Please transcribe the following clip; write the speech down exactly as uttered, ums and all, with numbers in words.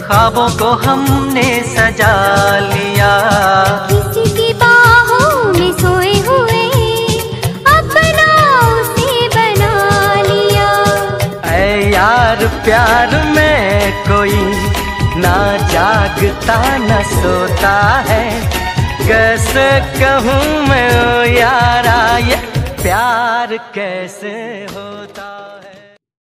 ख्वाबों को हमने सजा लिया, किसी की बाहों में सोए हुए अपना उसे बना लिया। ऐ यार प्यार में कोई ना जागता न सोता है, कैसे कहूँ मैं ओ यारा ये प्यार कैसे होता।